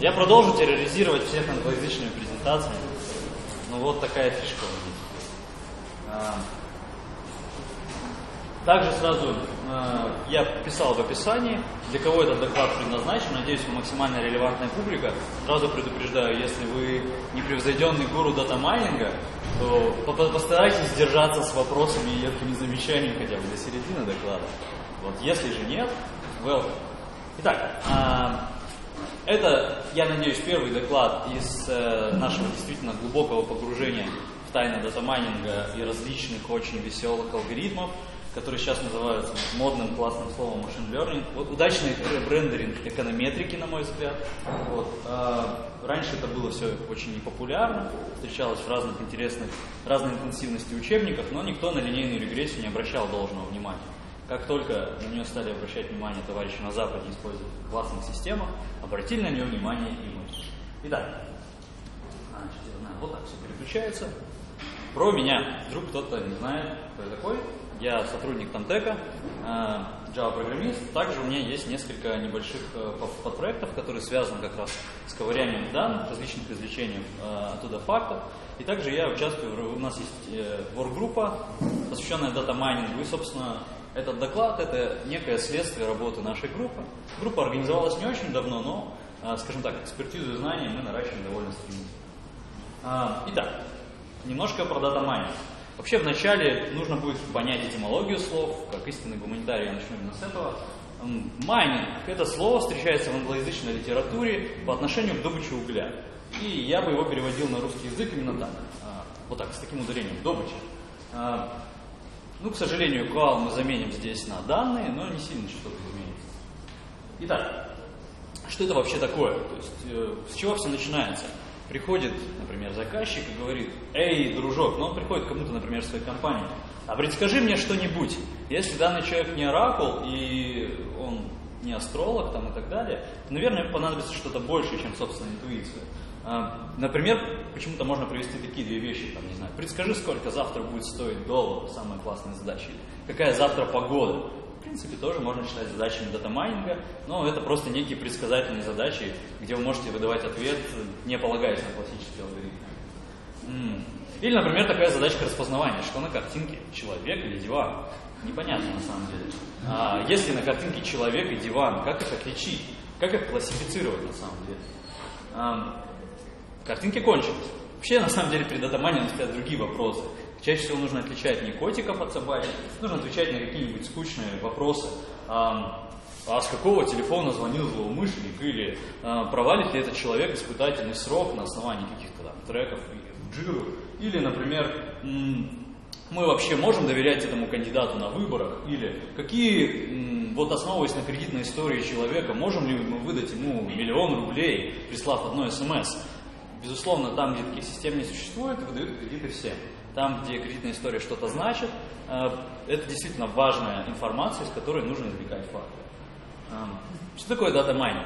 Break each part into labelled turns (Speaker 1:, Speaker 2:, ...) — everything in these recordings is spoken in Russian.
Speaker 1: Я продолжу терроризировать всех англоязычными презентациями. Ну вот такая фишка у меня. Также сразу я писал в описании, для кого этот доклад предназначен. Надеюсь, вы максимально релевантная публика. Сразу предупреждаю, если вы непревзойденный гуру дата-майнинга, то постарайтесь держаться с вопросами и едкими замечаниями хотя бы до середины доклада. Вот, если же нет, welcome. Итак, это, я надеюсь, первый доклад из нашего действительно глубокого погружения в тайны дата-майнинга и различных очень веселых алгоритмов, которые сейчас называются модным классным словом machine learning. Вот удачный брендеринг эконометрики, на мой взгляд. Вот. Раньше это было все очень непопулярно, встречалось в разных интересных, разной интенсивности учебниках, но никто на линейную регрессию не обращал должного внимания. Как только на нее стали обращать внимание товарищи на Западе, используя классных системах, обратили на нее внимание и мы. Итак, вот так все переключается. Про меня. Вдруг кто-то не знает, кто я такой. Я сотрудник Тамтека, Java-программист. Также у меня есть несколько небольших подпроектов, которые связаны как раз с ковырянием данных, различных извлечений оттуда фактов. И также я участвую, у нас есть воркгруппа, посвященная дата-майнингу. И, собственно, этот доклад – это некое следствие работы нашей группы. Группа организовалась не очень давно, но, скажем так, экспертизу и знания мы наращиваем довольно стремительно. Итак, немножко про дата-майнинг. Вообще, вначале нужно будет понять этимологию слов. Как истинный гуманитарий я начну именно с этого. Майнинг – это слово встречается в англоязычной литературе по отношению к добыче угля. И я бы его переводил на русский язык именно так. Вот так, с таким ударением – добыча. Ну, к сожалению, call мы заменим здесь на данные, но не сильно что-то изменится. Итак, что это вообще такое? То есть, с чего все начинается? Приходит, например, заказчик и говорит: «Эй, дружок», но он приходит к кому-то, например, в своей компании, «А предскажи мне что-нибудь». Если данный человек не оракул и он не астролог там, и так далее, то, наверное, понадобится что-то большее, чем собственная интуиция. Например, почему-то можно привести такие две вещи, там, не знаю, предскажи, сколько завтра будет стоить $, самая классная задача, или какая завтра погода. В принципе, тоже можно считать задачами дата-майнинга, но это просто некие предсказательные задачи, где вы можете выдавать ответ, не полагаясь на классические алгоритмы. Или, например, такая задачка распознавания, что на картинке человек или диван. Непонятно на самом деле. Если на картинке человек и диван, как их отличить? Как их классифицировать на самом деле? Картинки кончились. Вообще, на самом деле, при дата-майнинге стоят другие вопросы. Чаще всего нужно отличать не котика под собачкой, нужно отвечать на какие-нибудь скучные вопросы. А с какого телефона звонил злоумышленник? Или провалит ли этот человек испытательный срок на основании каких-то там треков в Jira? Или, например, мы вообще можем доверять этому кандидату на выборах? Или какие, вот основываясь на кредитной истории человека, можем ли мы выдать ему 1 000 000 рублей, прислав одно СМС? Безусловно, там, где таких систем не существует, выдают кредиты всем. Там, где кредитная история что-то значит, это действительно важная информация, из которой нужно извлекать факты. Что такое дата-майнинг?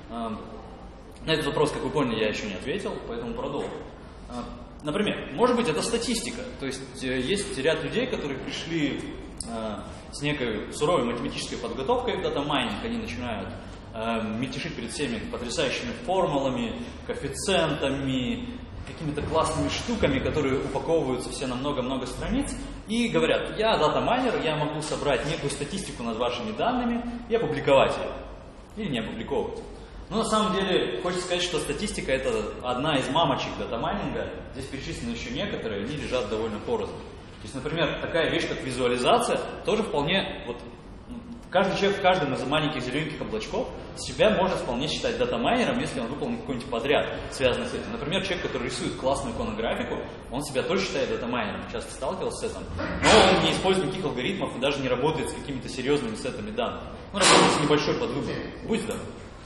Speaker 1: На этот вопрос, как вы поняли, я еще не ответил, поэтому продолжу. Например, может быть, это статистика. То есть есть ряд людей, которые пришли с некой суровой математической подготовкой в дата-майнинг, они начинают мельтешить перед всеми потрясающими формулами, коэффициентами, какими-то классными штуками, которые упаковываются все на много-много страниц, и говорят: я дата-майнер, я могу собрать некую статистику над вашими данными и опубликовать ее. Или не опубликовывать. Но на самом деле хочется сказать, что статистика — это одна из мамочек дата-майнинга. Здесь перечислены еще некоторые, они лежат довольно порознь. То есть, например, такая вещь, как визуализация, тоже вполне... Каждый человек в каждом из маленьких зелененьких облачков себя может вполне считать дата-майнером, если он выполнит какой-нибудь подряд, связанный с этим. Например, человек, который рисует классную иконографику, он себя тоже считает дата-майнером, часто сталкивался с этим, но он не использует никаких алгоритмов и даже не работает с какими-то серьезными сетами данных. Он работает с небольшой подвыбором. Будь здоров.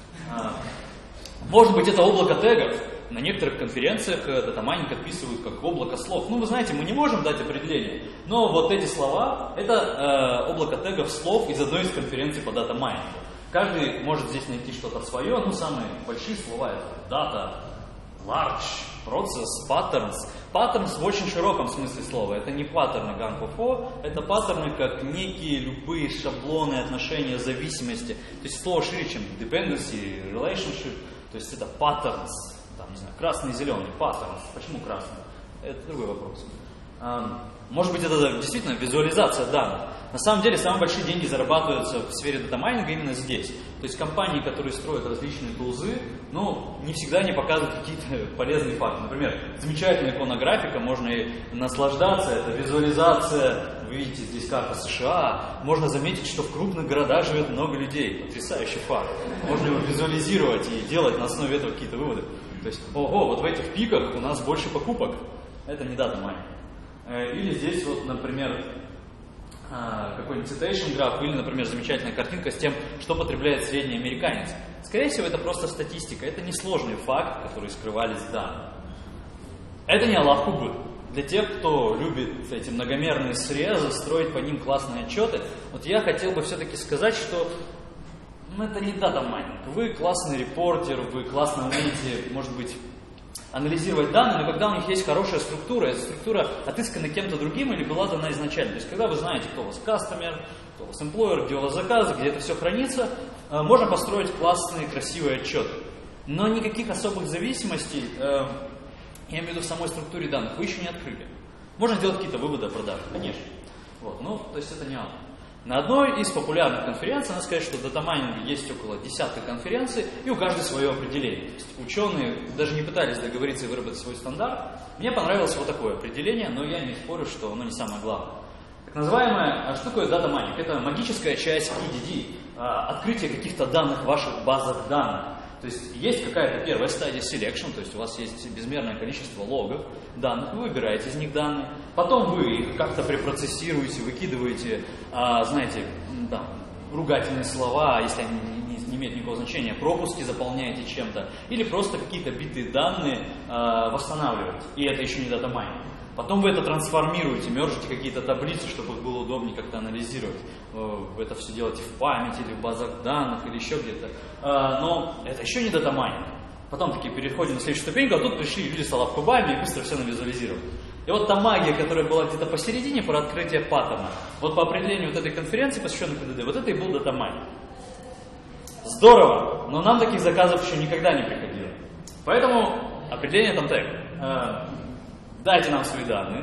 Speaker 1: Может быть, это облако тегов. На некоторых конференциях дата-майнинг описывают как облако слов. Ну, вы знаете, мы не можем дать определение, но вот эти слова – это облако тегов слов из одной из конференций по дата-майнингу. Каждый может здесь найти что-то свое, но самые большие слова – это data, large, process, patterns. Patterns в очень широком смысле слова. Это не паттерны ганг-фо, это паттерны как некие любые шаблоны отношения, зависимости. То есть слово шире, чем dependency, relationship. То То есть это patterns, там, не знаю, красный и зеленый, patterns. Почему красный? Это другой вопрос. Может быть, это действительно визуализация данных. На самом деле, самые большие деньги зарабатываются в сфере датамайнинга именно здесь. То есть компании, которые строят различные тулзы, ну, не всегда не показывают какие-то полезные факты. Например, замечательная иконографика, можно и наслаждаться, это визуализация. Вы видите здесь карта США. Можно заметить, что в крупных городах живет много людей. Потрясающий факт. Можно его визуализировать и делать на основе этого какие-то выводы. То есть, ого, вот в этих пиках у нас больше покупок. Это не дата-майнинг. Или здесь вот, например, какой-нибудь citation граф, или, например, замечательная картинка с тем, что потребляет средний американец. Скорее всего, это просто статистика, это несложный факт, который скрывались в данных. Это не Аллах Кубы. Для тех, кто любит эти многомерные срезы, строить по ним классные отчеты, вот я хотел бы все-таки сказать, что это не дата-майнинг. Вы классный репортер, вы классно умеете, может быть, анализировать данные, но когда у них есть хорошая структура, эта структура отыскана кем-то другим или была дана изначально. То есть, когда вы знаете, кто у вас customer, кто у вас employer, где у вас заказы, где это все хранится, можно построить классные, красивые отчеты. Но никаких особых зависимостей, я имею в виду в самой структуре данных, вы еще не открыли. Можно делать какие-то выводы о продаже, конечно. Вот, ну, то есть это не оно. На одной из популярных конференций, надо сказать, что в датамайнинге есть около десятка конференций, и у каждой свое определение. То есть ученые даже не пытались договориться и выработать свой стандарт. Мне понравилось вот такое определение, но я не спорю, что оно не самое главное. Так называемое, что такое датамайнинг? Это магическая часть PDD, открытие каких-то данных в ваших базах данных. То есть какая-то первая стадия selection, то есть у вас есть безмерное количество логов данных, вы выбираете из них данные, потом вы их как-то препроцессируете, выкидываете, знаете, там, ругательные слова, если они не имеют никакого значения, пропуски заполняете чем-то, или просто какие-то битые данные восстанавливаете, и это еще не датамайнинг. Потом вы это трансформируете, мержите какие-то таблицы, чтобы их было удобнее как-то анализировать. Вы это все делаете в памяти, или в базах данных, или еще где-то. Но это еще не датамайнинг. Потом такие переходим на следующую ступеньку, а тут пришли люди с аллах-кубами и быстро все навизуализировали. И вот та магия, которая была где-то посередине, про открытие паттерна, вот по определению вот этой конференции, посвященной ПДД, вот это и был датамайнинг. Здорово, но нам таких заказов еще никогда не приходило. Поэтому определение там так. Дайте нам свои данные,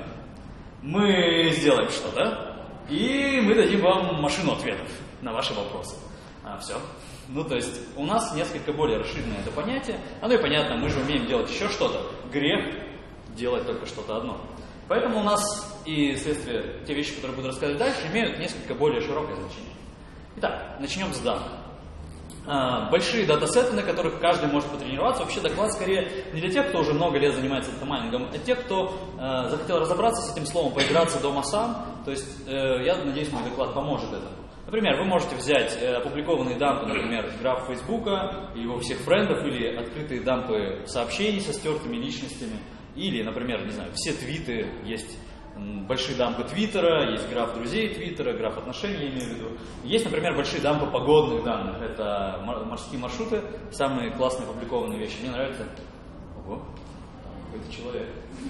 Speaker 1: мы сделаем что-то, и мы дадим вам машину ответов на ваши вопросы. Все. Ну, то есть, у нас несколько более расширенное это понятие. Оно и понятно, мы же умеем делать еще что-то. Грех делать только что-то одно. Поэтому у нас и, следствие, те вещи, которые буду рассказывать дальше, имеют несколько более широкое значение. Итак, начнем с данных. Большие датасеты, на которых каждый может потренироваться. Вообще доклад скорее не для тех, кто уже много лет занимается датамайнингом, а тех, кто захотел разобраться с этим словом, поиграться дома сам. То есть я надеюсь, мой доклад поможет этому. Например, вы можете взять опубликованные дампы, например, граф Фейсбука и его всех френдов, или открытые дампы сообщений со стертыми личностями, или, например, не знаю, все твиты, есть большие дампы Твиттера, есть граф друзей Твиттера, граф отношений, я имею в виду. Есть, например, большие дампы погодных данных. Это морские маршруты, самые классные опубликованные вещи. Мне нравится. Ого, какой-то человек.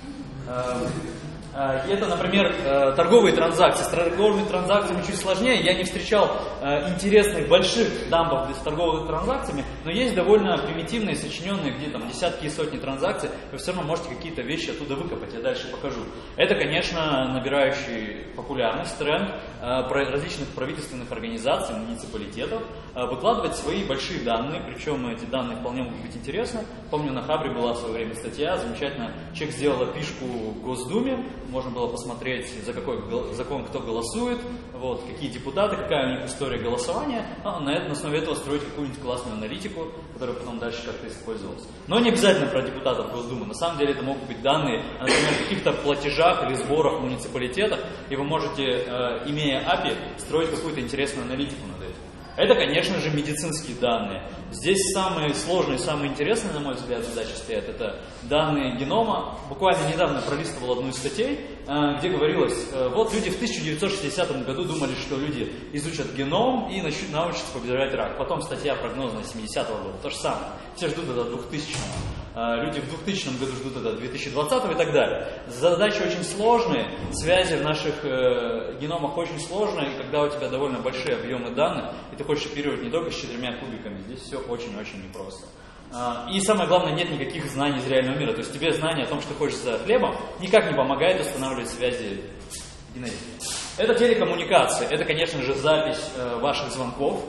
Speaker 1: Это, например, торговые транзакции. С торговыми транзакциями чуть сложнее. Я не встречал интересных больших дампов с торговыми транзакциями, но есть довольно примитивные, сочиненные, где там десятки и сотни транзакций. Вы все равно можете какие-то вещи оттуда выкопать. Я дальше покажу. Это, конечно, набирающий популярность тренд различных правительственных организаций, муниципалитетов выкладывать свои большие данные, причем эти данные вполне могут быть интересны. Помню, на Хабре была в свое время статья, замечательно, человек сделал опишку в Госдуме, можно было посмотреть, за какой закон кто голосует, вот, какие депутаты, какая у них история голосования, на основе этого строить какую-нибудь классную аналитику, которая потом дальше как-то использовалась. Но не обязательно про депутатов Госдумы, на самом деле это могут быть данные, например, о каких-то платежах или сборах в муниципалитетах, и вы можете, имея API, строить какую-то интересную аналитику над этим. Это, конечно же, медицинские данные. Здесь самые сложные, самые интересные, на мой взгляд, задачи стоят. Это данные генома. Буквально недавно пролистывал одну из статей, где говорилось, вот люди в 1960 году думали, что люди изучат геном и научатся побеждать рак. Потом статья прогнозная 70-го года, то же самое. Все ждут это 2000-го. Люди в 2000 году ждут это 2020 и так далее. Задачи очень сложные, связи в наших геномах очень сложные, и когда у тебя довольно большие объемы данных, и ты хочешь оперировать не только с 4 кубиками, здесь все очень-очень непросто. И самое главное, нет никаких знаний из реального мира. То есть тебе знание о том, что хочешь за хлебом, никак не помогает устанавливать связи генетики. Это телекоммуникации, это, конечно же, запись ваших звонков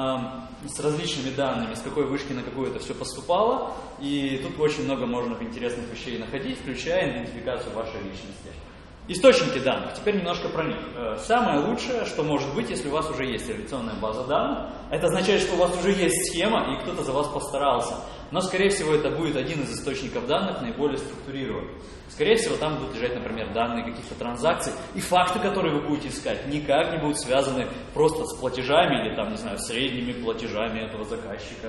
Speaker 1: с различными данными, с какой вышки на какую это все поступало. И тут очень много можно интересных вещей находить, включая идентификацию вашей личности. Источники данных. Теперь немножко про них. Самое лучшее, что может быть, если у вас уже есть реляционная база данных, это означает, что у вас уже есть схема, и кто-то за вас постарался. Но, скорее всего, это будет один из источников данных, наиболее структурированный. Скорее всего, там будут лежать, например, данные каких-то транзакций, и факты, которые вы будете искать, никак не будут связаны просто с платежами или, там, не знаю, средними платежами этого заказчика.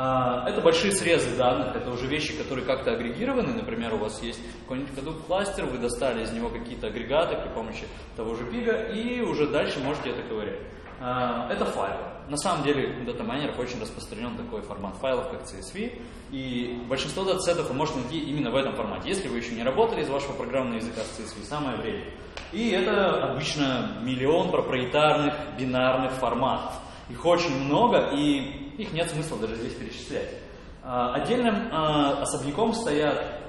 Speaker 1: Это большие срезы данных, это уже вещи, которые как-то агрегированы. Например, у вас есть какой-нибудь Hadoop кластер, вы достали из него какие-то агрегаты при помощи того же пига, и уже дальше можете это ковырять. Это файлы. На самом деле у датамайнеров очень распространен такой формат файлов, как CSV, и большинство датасетов вы можете найти именно в этом формате. Если вы еще не работали из вашего программного языка с CSV, самое время. И это обычно миллион проприетарных бинарных форматов. Их очень много, и их нет смысла даже здесь перечислять. Отдельным особняком стоят,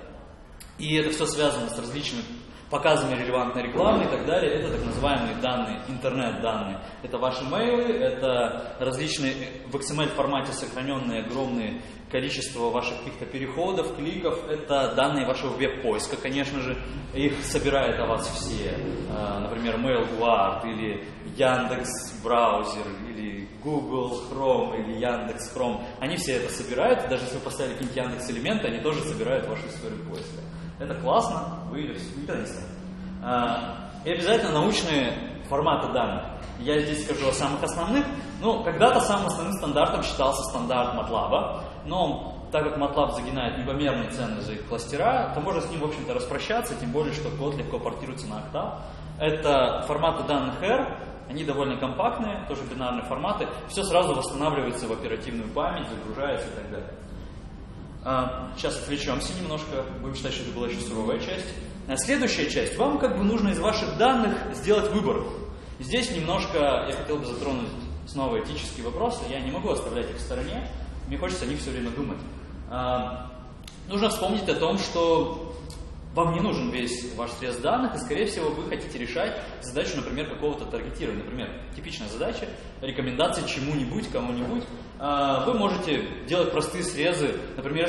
Speaker 1: и это все связано с различными показами релевантной рекламы и так далее, это так называемые данные, интернет-данные. Это ваши мейлы, это различные в XML-формате сохраненные огромные количество ваших каких-то переходов, кликов, это данные вашего веб-поиска, конечно же, их собирает о вас все, например, MailGuard или Яндекс.Браузер, или Google Chrome, или Яндекс.Chrome, они все это собирают, даже если вы поставили какие-нибудь Яндекс-элементы, они тоже собирают вашу историю поиска. Это классно, вы никогда не станете. И обязательно научные форматы данных. Я здесь скажу о самых основных. Ну, когда-то самым основным стандартом считался стандарт MATLAB, но так как MATLAB загинает непомерные цены за их кластера, то можно с ним, в общем-то, распрощаться, тем более, что код легко портируется на Octave. Это форматы данных R, они довольно компактные, тоже бинарные форматы, все сразу восстанавливается в оперативную память, загружается и так далее. Сейчас отвлечемся немножко, будем считать, что это была еще суровая часть. Следующая часть. Вам как бы нужно из ваших данных сделать выбор. Здесь немножко я хотел бы затронуть снова этические вопросы. Я не могу оставлять их в стороне, мне хочется о них все время думать. Нужно вспомнить о том, что вам не нужен весь ваш срез данных, и, скорее всего, вы хотите решать задачу, например, какого-то таргетирования. Например, типичная задача – рекомендации чему-нибудь, кому-нибудь. Вы можете делать простые срезы. Например,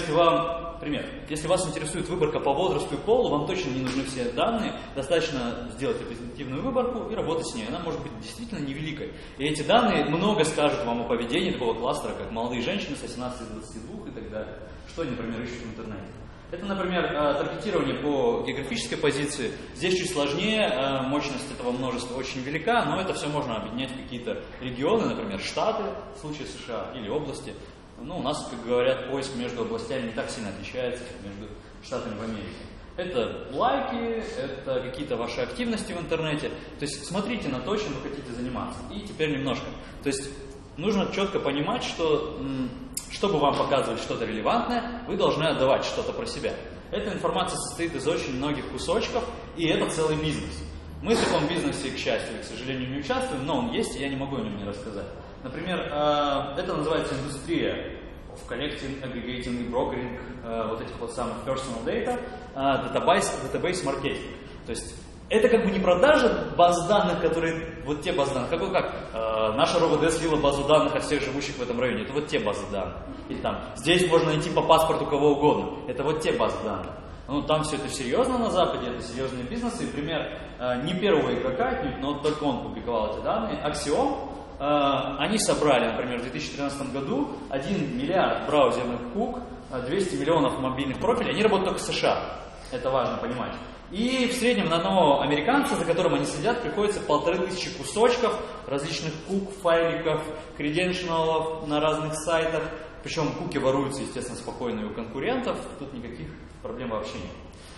Speaker 1: если вас интересует выборка по возрасту и полу, вам точно не нужны все данные, достаточно сделать репрезентативную выборку и работать с ней. Она может быть действительно невеликой. И эти данные много скажут вам о поведении такого кластера, как молодые женщины с 18 до 22 и так далее. Что они, например, ищут в интернете. Это, например, таргетирование по географической позиции. Здесь чуть сложнее, мощность этого множества очень велика, но это все можно объединять в какие-то регионы, например, штаты, в случае США, или области. Ну, у нас, как говорят, поиск между областями не так сильно отличается, как между штатами в Америке. Это лайки, это какие-то ваши активности в интернете. То есть смотрите на то, чем вы хотите заниматься. И теперь немножко. То есть нужно четко понимать, что чтобы вам показывать что-то релевантное, вы должны отдавать что-то про себя. Эта информация состоит из очень многих кусочков, и это целый бизнес. Мы в таком бизнесе, к счастью или к сожалению, не участвуем, но он есть, и я не могу о нем не рассказать. Например, это называется индустрия of collecting, aggregating и brokering вот этих вот самых personal data, database marketing. То есть это как бы не продажа баз данных, которые, вот те базы данных, как наша РОВД слила базу данных о всех живущих в этом районе, это вот те базы данных. Или там, здесь можно найти по паспорту кого угодно, это вот те базы данных. Ну, там все это серьезно на Западе, это серьезные бизнесы. И пример не первого игрока, но только он публиковал эти данные, Axiom, они собрали, например, в 2013 году 1 миллиард браузерных кук, 200 миллионов мобильных профилей, они работают только в США, это важно понимать. И в среднем на одного американца, за которым они следят, приходится 1500 кусочков различных кук, файликов, креденшалов на разных сайтах. Причем куки воруются, естественно, спокойно и у конкурентов. Тут никаких проблем вообще нет.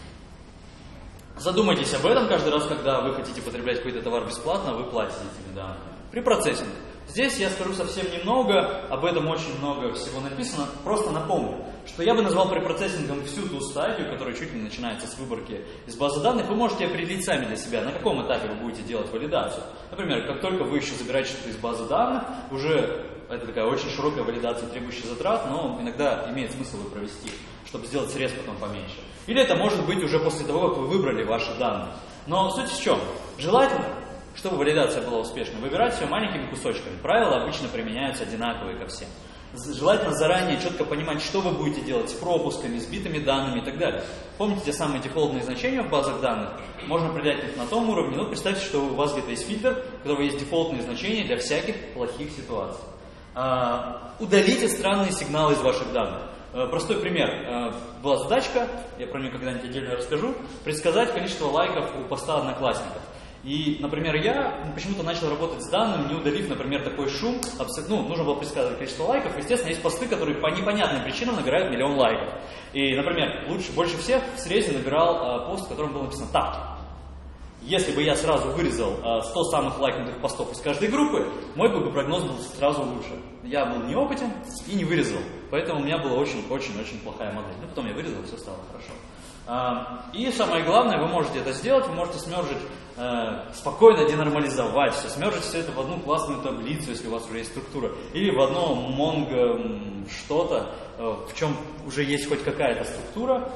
Speaker 1: Задумайтесь об этом каждый раз, когда вы хотите потреблять какой-то товар бесплатно, вы платите этими данными. При процессинге. Здесь я скажу совсем немного, об этом очень много всего написано. Просто напомню, что я бы назвал препроцессингом всю ту стадию, которая чуть не начинается с выборки из базы данных. Вы можете определить сами для себя, на каком этапе вы будете делать валидацию. Например, как только вы еще забираете что-то из базы данных, уже это такая очень широкая валидация, требующая затрат, но иногда имеет смысл ее провести, чтобы сделать срез потом поменьше. Или это может быть уже после того, как вы выбрали ваши данные. Но суть в чем? Желательно, чтобы валидация была успешной, выбирать все маленькими кусочками. Правила обычно применяются одинаковые ко всем. Желательно заранее четко понимать, что вы будете делать с пропусками, с битыми данными и так далее. Помните те самые дефолтные значения в базах данных? Можно определять их на том уровне, но представьте, что у вас где-то есть фильтр, у которого есть дефолтные значения для всяких плохих ситуаций. Удалите странные сигналы из ваших данных. Простой пример. Была задачка, я про нее когда-нибудь отдельно расскажу, предсказать количество лайков у поста одноклассников. И, например, я почему-то начал работать с данным, не удалив, например, такой шум. Нужно было предсказывать количество лайков. Естественно, есть посты, которые по непонятным причинам набирают 1 000 000 лайков. И, например, больше всех в срезе набирал пост, в котором было написано «тапки». Если бы я сразу вырезал 100 самых лайкнутых постов из каждой группы, мой бы прогноз был сразу лучше. Я был неопытен и не вырезал. Поэтому у меня была очень-очень-очень плохая модель. Но потом я вырезал, все стало хорошо. И самое главное, вы можете это сделать, вы можете смержить, спокойно денормализовать все, смержить все это в одну классную таблицу, если у вас уже есть структура, или в одно Mongo что-то, в чем уже есть хоть какая-то структура,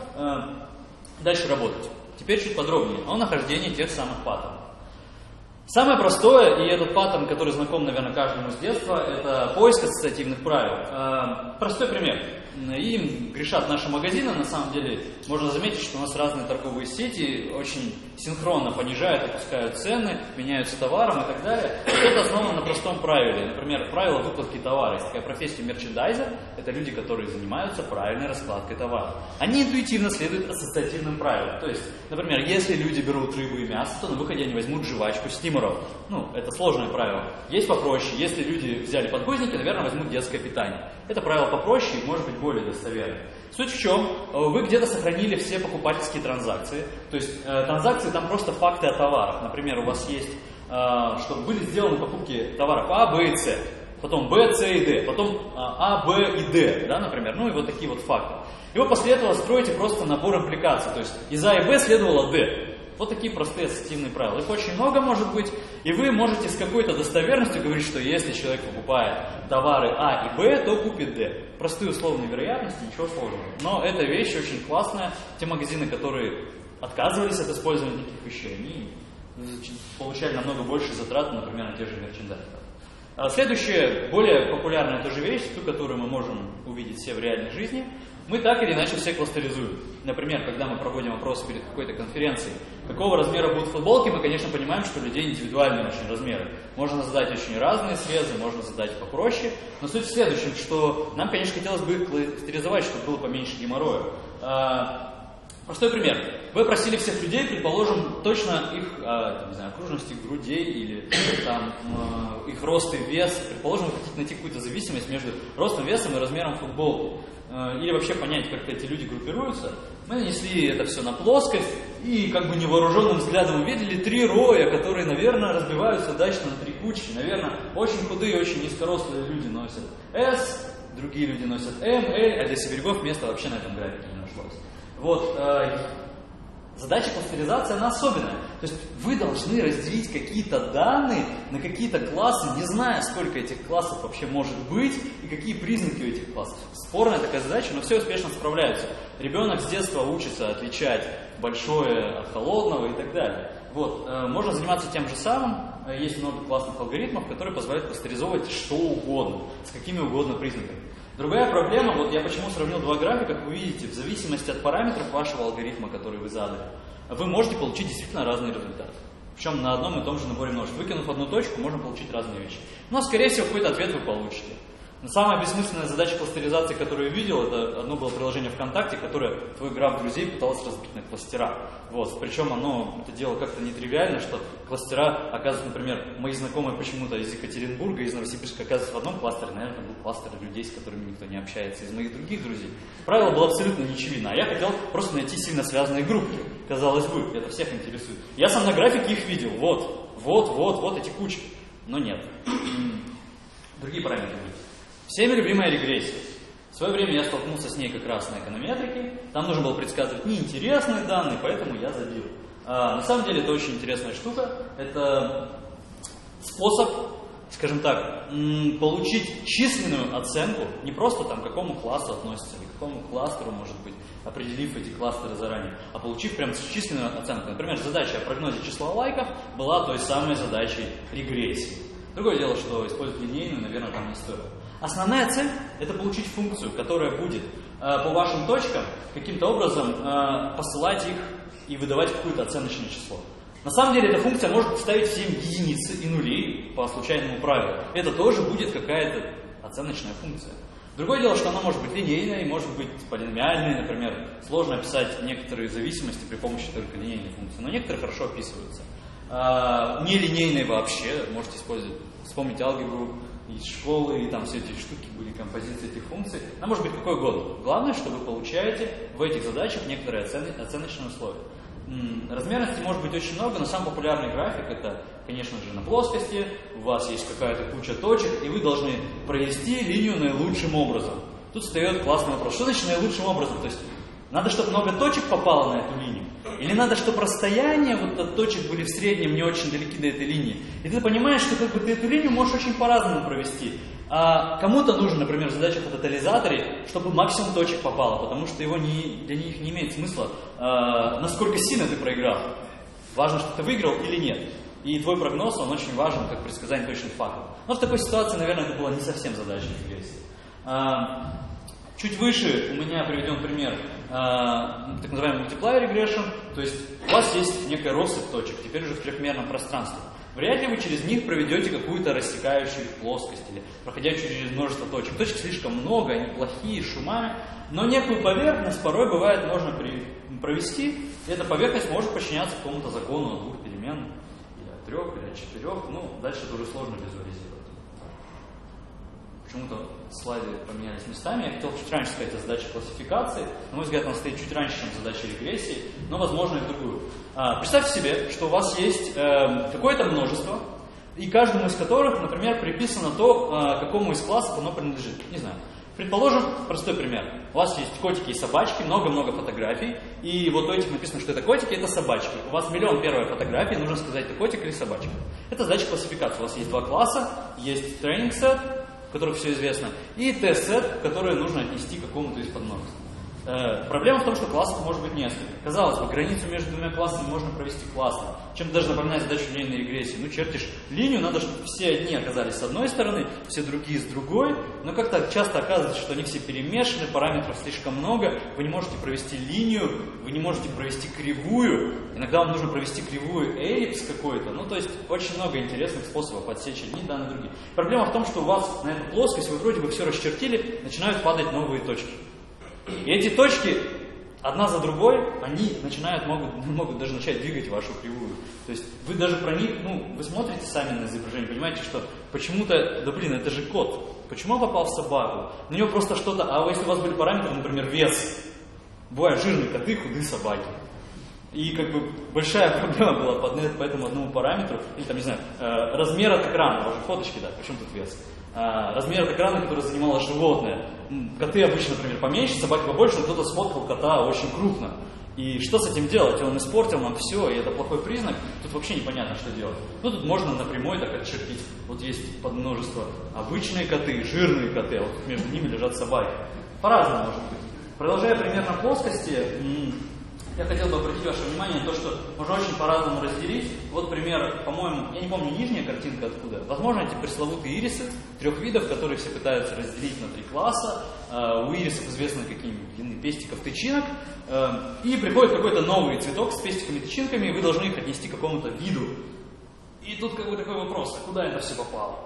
Speaker 1: дальше работать. Теперь чуть подробнее о нахождении тех самых паттернов. Самое простое, и этот паттерн, который знаком, наверное, каждому с детства, это поиск ассоциативных правил. Простой пример. Им грешат наши магазины, на самом деле можно заметить, что у нас разные торговые сети очень синхронно понижают, опускают цены, меняются товаром и так далее. Это основано на простом правиле. Например, правило выкладки товара. Есть такая профессия мерчендайзер, это люди, которые занимаются правильной раскладкой товара. Они интуитивно следуют ассоциативным правилам. То есть, например, если люди берут рыбу и мясо, то на выходе они возьмут жвачку стимеров. Это сложное правило. Есть попроще. Если люди взяли подгузники, наверное, возьмут детское питание. Это правило попроще и может быть более достоверное. Суть в чем? Вы где-то сохранили все покупательские транзакции. То есть транзакции там просто факты о товарах. Например, у вас есть, что были сделаны покупки товаров А, Б и С. Потом Б, С и Д. Потом А, Б и Д. Да, например. И вот такие вот факты. И вы после этого строите просто набор импликаций. То есть из А и Б следовало Д. Вот такие простые ассоциативные правила. Их очень много может быть, и вы можете с какой-то достоверностью говорить, что если человек покупает товары А и Б, то купит Д. Простые условные вероятности, ничего сложного. Но эта вещь очень классная. Те магазины, которые отказывались от использования таких вещей, они получали намного больше затрат, например, на тех же мерчендайзеров. Следующая, более популярная тоже вещь, ту, которую мы можем увидеть все в реальной жизни, мы так или иначе все кластеризуем. Например, когда мы проводим опросы перед какой-то конференцией, какого размера будут футболки, мы, конечно, понимаем, что у людей индивидуальные очень размеры. Можно задать очень разные срезы, можно задать попроще. Но суть в следующем, что нам, конечно, хотелось бы кластеризовать, чтобы было поменьше геморроя. Простой пример. Вы опросили всех людей, предположим, точно их окружности грудей или их рост и вес. Предположим, вы хотите найти какую-то зависимость между ростом, весом и размером футболки. Или вообще понять, как эти люди группируются. Мы нанесли это все на плоскость и как бы невооруженным взглядом увидели 3 роя, которые, наверное, разбиваются удачно на 3 кучки. Наверное, очень худые, очень низкорослые люди носят S, другие люди носят M, L, а для сибиряков места вообще на этом графике не нашлось. Задача кластеризации, она особенная. То есть вы должны разделить какие-то данные на какие-то классы, не зная, сколько этих классов вообще может быть и какие признаки у этих классов. Спорная такая задача, но все успешно справляются. Ребенок с детства учится отличать большое от холодного и так далее. Можно заниматься тем же самым. Есть много классных алгоритмов, которые позволяют кластеризовать что угодно, с какими угодно признаками. Другая проблема, я почему сравнил 2 графика, как вы видите, в зависимости от параметров вашего алгоритма, который вы задали, вы можете получить действительно разные результаты. Причем на одном и том же наборе множеств. Выкинув одну точку, можно получить разные вещи. Но, скорее всего, какой-то ответ вы получите. Но самая бессмысленная задача кластеризации, которую я видел, это одно было приложение ВКонтакте, которое твой граф друзей пыталось разбить на кластера. Причем оно это дело как-то нетривиально, что кластера, оказывается, например, мои знакомые почему-то из Екатеринбурга, из Новосибирска, оказывается, в одном кластере, наверное, был кластер людей, с которыми никто не общается, из моих других друзей. Правило было абсолютно нечевидно, а я хотел просто найти сильно связанные группы. Казалось бы, это всех интересует. Я сам на графике их видел, вот эти кучки. Но нет. Другие параметры были. Всеми любимая регрессия. В свое время я столкнулся с ней как раз на эконометрике. Там нужно было предсказывать неинтересные данные, поэтому я забил. На самом деле это очень интересная штука. Это способ скажем так, получить численную оценку, не просто там к какому классу относится, или к какому кластеру, может быть, определив эти кластеры заранее, а получив прям численную оценку. Например, задача о прогнозе числа лайков была той самой задачей регрессии. Другое дело, что использовать линейную, наверное, там не стоит. Основная цель – это получить функцию, которая будет по вашим точкам каким-то образом посылать их и выдавать какое-то оценочное число. На самом деле эта функция может ставить всем единицы и нули по случайному правилу. Это тоже будет какая-то оценочная функция. Другое дело, что она может быть линейной, может быть полиномиальной, например. Сложно описать некоторые зависимости при помощи только линейной функции, но некоторые хорошо описываются. Нелинейной вообще, можете использовать, вспомнить алгебру из школы, и там все эти штуки были, композиции этих функций. Она может быть какой угодно. Главное, что вы получаете в этих задачах некоторые оценочные условия. Размерности может быть очень много, но самый популярный график это, конечно же, на плоскости, у вас есть какая-то куча точек, и вы должны провести линию наилучшим образом. Тут встает классный вопрос, что значит наилучшим образом? То есть надо, чтобы много точек попало на эту линию? Или надо, чтобы расстояния вот от точек были в среднем не очень далеки до этой линии? И ты понимаешь, что как бы ты эту линию можешь очень по-разному провести. А кому-то нужно, например, задача по тотализаторе, чтобы максимум точек попало, потому что для них не имеет смысла, насколько сильно ты проиграл. Важно, что ты выиграл или нет. И твой прогноз, он очень важен, как предсказание точных фактов. Но в такой ситуации, наверное, это была не совсем задача регрессии. Чуть выше у меня приведен пример так называемый multiplier regression, то есть у вас есть некая россыпь точек, теперь уже в трехмерном пространстве. Вряд ли вы через них проведете какую-то рассекающую плоскость или проходящую через множество точек. Точек слишком много, они плохие, шумами, но некую поверхность порой бывает можно провести, и эта поверхность может подчиняться какому-то закону от двух перемен, или от трех, или от четырех, дальше это уже сложно визуализировать. Почему-то слайды поменялись местами. Я хотел чуть раньше сказать о задаче классификации. На мой взгляд, она стоит чуть раньше, чем задача регрессии, но, возможно, и в другую. Представьте себе, что у вас есть какое-то множество, и каждому из которых, например, приписано то, какому из классов оно принадлежит. Не знаю. Предположим, простой пример. У вас есть котики и собачки, много-много фотографий, и вот у этих написано, что это котики, это собачки. У вас миллион первой фотографии, нужно сказать, это котик или собачка. Это задача классификации. У вас есть два класса, есть training set, в которых все известно, и тест-сет, который нужно отнести к какому-то из подмножеств. Проблема в том, что классов может быть несколько. Казалось бы, границу между двумя классами можно провести классно. Чем-то даже напоминает задачу линейной регрессии. Чертишь линию, надо, чтобы все одни оказались с одной стороны, все другие с другой. Но как-то часто оказывается, что они все перемешаны, параметров слишком много. Вы не можете провести линию, вы не можете провести кривую. Иногда вам нужно провести кривую эллипс какой-то. То есть очень много интересных способов отсечь одни данные другие. Проблема в том, что у вас на эту плоскость вы вроде бы все расчертили, начинают падать новые точки. И эти точки, одна за другой, они могут даже начать двигать вашу кривую. То есть вы даже про них, вы смотрите сами на изображение, понимаете, что почему-то, это же кот. Почему он попал в собаку? На него просто что-то, а если у вас были параметры, например, вес. Бывают жирные коты, худые собаки. И большая проблема была по этому одному параметру, или там, не знаю, размер от экрана, ваши фоточки, да, причем тут вес. Размер от экрана, который занимало животное. Коты обычно, например, поменьше, собаки побольше, но кто-то сфоткал кота очень крупно. И что с этим делать? Он испортил нам все, и это плохой признак. Тут вообще непонятно, что делать. Тут можно напрямую так отчертить. Вот есть подмножество обычные коты, жирные коты, а вот между ними лежат собаки. По-разному может быть. Продолжая пример на плоскости, я хотел бы обратить ваше внимание на то, что можно очень по-разному разделить. Вот пример, по-моему, я не помню нижняя картинка откуда. Возможно, эти пресловутые ирисы трех видов, которые все пытаются разделить на три класса. У ирисов известны какие длины пестиков, тычинок. И приходит какой-то новый цветок с пестиками, тычинками, и вы должны их отнести к какому-то виду. И тут такой вопрос, а куда это все попало?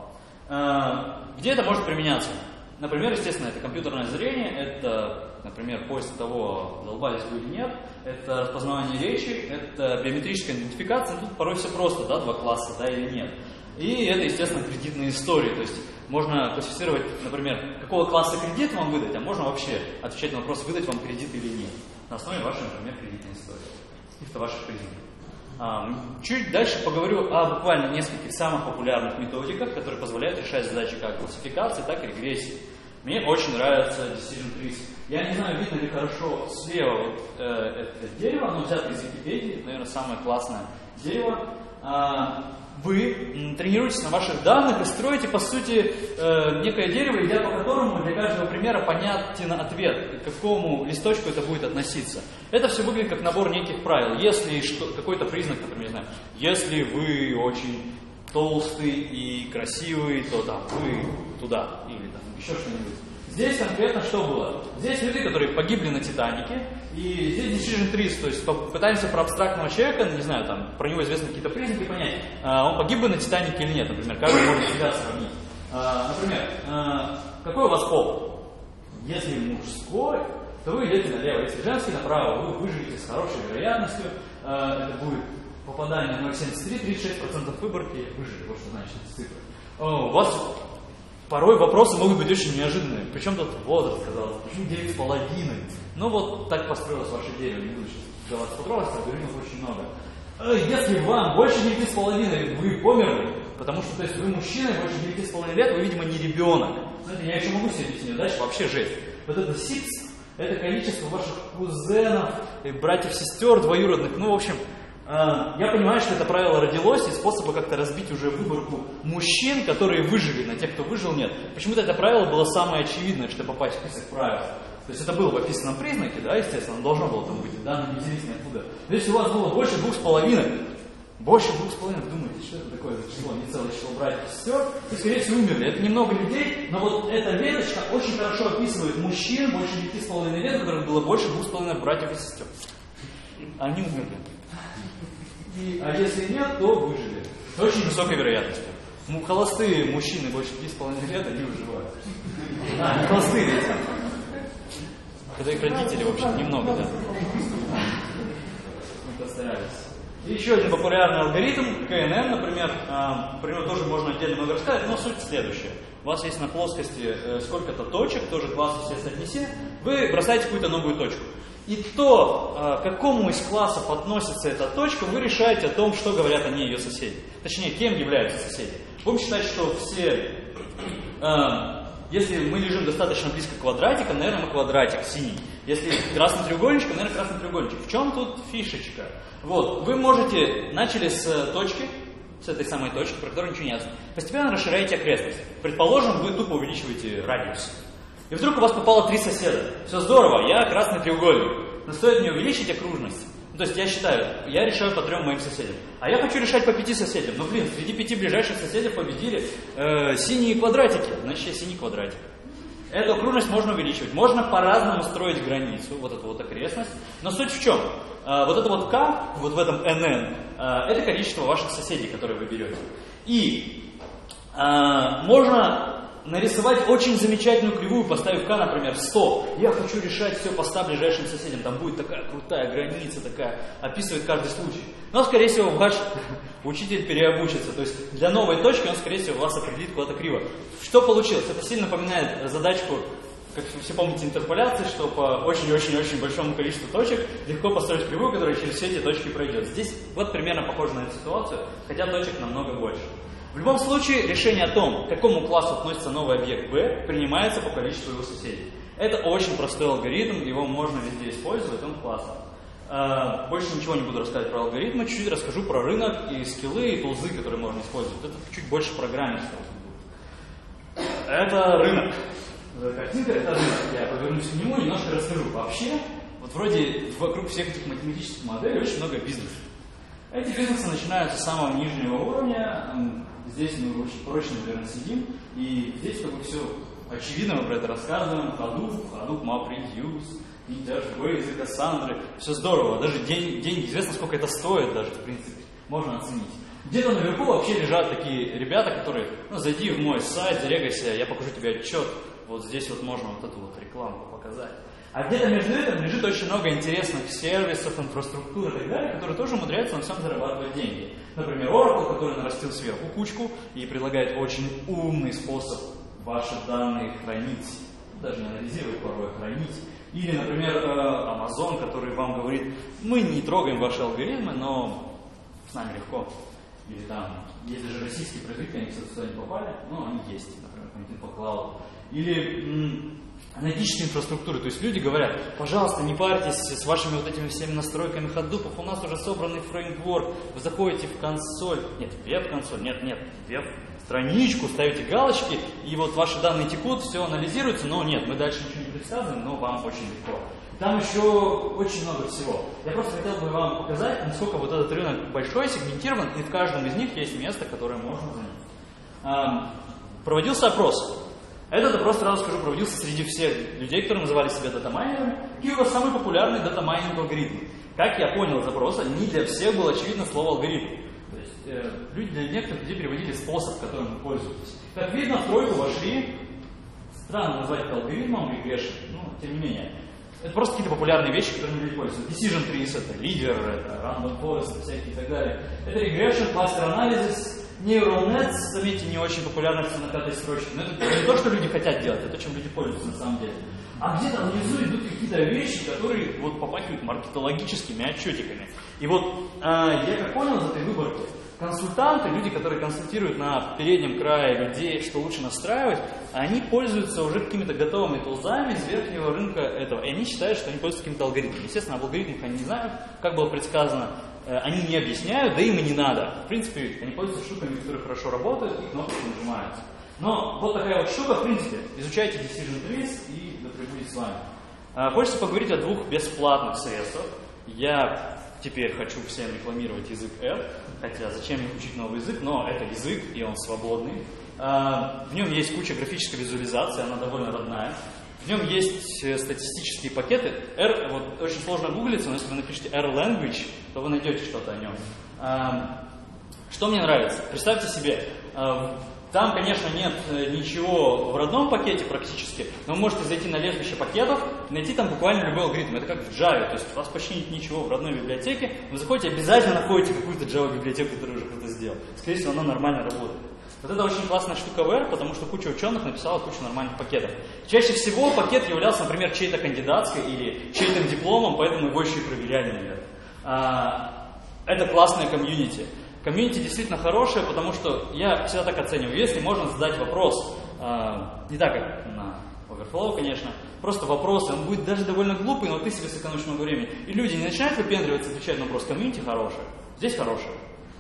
Speaker 1: Где это может применяться? Например, естественно, это компьютерное зрение, это, например, поиск того, долбались вы или нет, это распознавание речи, это биометрическая идентификация, тут порой все просто, да, два класса, да или нет. И это, естественно, кредитные истории, то есть можно классифицировать, например, какого класса кредит вам выдать, а можно вообще отвечать на вопрос, выдать вам кредит или нет, на основе вашей, например, кредитной истории, каких-то ваших признаков. Чуть дальше поговорю о буквально нескольких самых популярных методиках, которые позволяют решать задачи как классификации, так и регрессии. Мне очень нравится Decision Trees. Я не знаю, видно ли хорошо слева это дерево, оно взято из Википедии, это, наверное, самое классное дерево. вы тренируетесь на ваших данных и строите, по сути, некое дерево, идя по которому для каждого примера понятен ответ, к какому листочку это будет относиться. Это все выглядит как набор неких правил. Если какой-то признак, например, не знаю, если вы очень толстый и красивый, то там вы туда, или там еще что-нибудь. Здесь конкретно что было? Здесь люди, которые погибли на Титанике, и здесь decision trees, то есть пытаемся про абстрактного человека, не знаю, там, про него известны какие-то признаки, понять, он погиб бы на Титанике или нет, например, каждый может себя сравнить. Например, какой у вас пол? Если мужской, то вы идете налево, если женский, направо, вы выживете с хорошей вероятностью, это будет попадание 0,73, 36% выборки, выжили, вот что значит эти цифры. У вас порой вопросы могут быть очень неожиданные. Причем тут возраст, казалось, почему 9,5? Ну вот так построилось ваше дерево, не буду сейчас давать подробности, алгоритмов очень много. Если вам больше 9,5, вы померли, потому что то есть, вы мужчина, больше 9,5 лет, вы, видимо, не ребенок. Знаете, я еще могу себе объяснить, дальше вообще жесть. Вот это сипс, это количество ваших кузенов, братьев, сестер, двоюродных, ну, в общем, я понимаю, что это правило родилось из способа как-то разбить уже выборку мужчин, которые выжили, на тех, кто выжил, нет. Почему-то это правило было самое очевидное, что попасть в список правил. То есть это было в описанном признаке, да, естественно, должно было там быть, да, но независимо откуда. Но если у вас было больше 2,5, вы думаете, что это такое за число, не целое число братьев и сестер, и, скорее всего, умерли. Это немного людей, но вот эта веточка очень хорошо описывает мужчин больше 9,5 лет, у которых было больше 2,5 братьев и сестер. Они умерли. А если нет, то выжили. С очень высокой вероятностью. Холостые мужчины больше 3,5 лет, они выживают. Не холостые дети. Это их родители, в общем, немного, да. Мы постарались. И еще один популярный алгоритм, КНН, например. Про него тоже можно отдельно много рассказать, но суть следующая. У вас есть на плоскости сколько-то точек, тоже классы все соотнеси. Вы бросаете какую-то новую точку. И то, к какому из классов относится эта точка, вы решаете о том, что говорят о ней ее соседи. Точнее, кем являются соседи. Будем считать, что все... Если мы лежим достаточно близко к квадратикам, наверное, мы квадратик синий. Если красный треугольничек, наверное, красный треугольничек. В чем тут фишечка? Вот, вы можете, начали с точки, с этой самой точки, про которую ничего не ясно. Постепенно расширяете окрестность. Предположим, вы тупо увеличиваете радиус. И вдруг у вас попало 3 соседа. Все здорово, я красный треугольник. Но стоит мне увеличить окружность. То есть я считаю, я решаю по 3 моим соседям. А я хочу решать по 5 соседям. Ну блин, среди 5 ближайших соседей победили синие квадратики. Значит, я синий квадратик. Эту окружность можно увеличивать. Можно по-разному строить границу, вот эту вот окрестность. Но суть в чем? Вот это вот K, вот в этом NN, это количество ваших соседей, которые вы берете. И можно нарисовать очень замечательную кривую, поставив K, например, 100. Я хочу решать все по 100 ближайшим соседям. Там будет такая крутая граница, такая, описывает каждый случай. Но, скорее всего, ваш учитель переобучится. То есть для новой точки он, скорее всего, вас определит куда-то криво. Что получилось? Это сильно напоминает задачку, как все помните, интерполяции, что по очень-очень-очень большому количеству точек легко построить кривую, которая через все эти точки пройдет. Здесь вот примерно похоже на эту ситуацию, хотя точек намного больше. В любом случае, решение о том, к какому классу относится новый объект B, принимается по количеству его соседей. Это очень простой алгоритм, его можно везде использовать, он классный. Больше ничего не буду рассказывать про алгоритмы, чуть-чуть расскажу про рынок и скиллы, и тулзы, которые можно использовать. Это чуть больше программистов. Это рынок. Картинка — это рынок. Я повернусь к нему и немножко расскажу. Вообще, вот вроде вокруг всех этих математических моделей очень много бизнесов. Эти бизнесы начинаются с самого нижнего уровня. Здесь мы очень прочно, наверное, сидим. И здесь как бы все очевидно, мы про это рассказываем. Hadoop, MapReduce, Interbase, Cassandra. Все здорово. Даже деньги, известно, сколько это стоит даже, в принципе. Можно оценить. Где-то наверху вообще лежат такие ребята, которые, зайди в мой сайт, зарегайся, я покажу тебе отчет. Вот здесь вот можно вот эту вот рекламу показать. А где-то между этим лежит очень много интересных сервисов, инфраструктуры и так далее, которые тоже умудряются на всем зарабатывать деньги. Например, Oracle, который нарастил сверху кучку и предлагает очень умный способ ваши данные хранить, даже не анализировать, порой хранить. Или, например, Amazon, который вам говорит, мы не трогаем ваши алгоритмы, но с нами легко. Или там, есть даже российские производители, они, кстати, сюда не попали, но они есть, например, по Cloud. Или аналитической инфраструктуры. То есть люди говорят, пожалуйста, не парьтесь с вашими вот этими всеми настройками ходупов, у нас уже собранный фреймворк, вы заходите в консоль, нет, веб-консоль, нет, веб-страничку, ставите галочки, и вот ваши данные текут, все анализируется, но нет, мы дальше ничего не предсказываем, но вам очень легко. Там еще очень много всего. Я просто хотел бы вам показать, насколько вот этот рынок большой, сегментирован, и в каждом из них есть место, которое можно занять. Проводился опрос. Этот опрос, сразу скажу, проводился среди всех людей, которые называли себя датамайнерами. Какие у вас самые популярные датамайнинг алгоритмы? Как я понял из опроса, не для всех было очевидно слово алгоритм. То есть люди, для некоторых людей переводили способ, которым вы пользуетесь. Как видно, в тройку вошли, странно назвать это алгоритмом, регрессион, но тем не менее. Это просто какие-то популярные вещи, которыми люди пользуются. Decision trees, это лидер, это random forest, всякие и так далее. Это regression, cluster analysis, neural nets, заметьте, не очень популярно на 5-й строчке. Но это не то, что люди хотят делать, это то, чем люди пользуются на самом деле. А где-то внизу идут какие-то вещи, которые вот попахивают маркетологическими отчетиками. И вот я как понял из этой выборки, консультанты, люди, которые консультируют на переднем крае людей, что лучше настраивать, они пользуются уже какими-то готовыми тулзами из верхнего рынка этого. И они считают, что они пользуются каким-то алгоритмом. Естественно, об алгоритмах они не знают, как было предсказано, они не объясняют, да им и не надо. В принципе, они пользуются штуками, которые хорошо работают, и кнопки нажимаются. Но вот такая вот штука, в принципе, изучайте Decision Trees, и да пребудет с вами. Хочется поговорить о двух бесплатных средствах. Я теперь хочу всем рекламировать язык R, хотя зачем мне учить новый язык, но это язык, и он свободный. В нем есть куча графической визуализации, она довольно родная. В нем есть статистические пакеты. R, вот очень сложно гуглиться, но если вы напишите R-Language, то вы найдете что-то о нем. Что мне нравится? Представьте себе, там, конечно, нет ничего в родном пакете практически, но вы можете зайти на лестнище пакетов и найти там буквально любой алгоритм. Это как в Java, то есть у вас почти нет ничего в родной библиотеке, вы заходите, обязательно находите какую-то Java-библиотеку, которую уже кто-то сделал. Скорее всего, она нормально работает. Вот это очень классная штука в R, потому что куча ученых написала кучу нормальных пакетов. Чаще всего пакет являлся, например, чьей-то кандидатской или чьим-то дипломом, поэтому его еще и проверяли, наверное. Это классная комьюнити. Комьюнити действительно хорошее, потому что я всегда так оцениваю. Если можно задать вопрос, не так, как на Overflow, конечно, просто вопрос, он будет даже довольно глупый, но ты себе сэкономишь много времени. И люди не начинают выпендриваться, отвечать на вопрос. Комьюнити хорошее, здесь хорошее.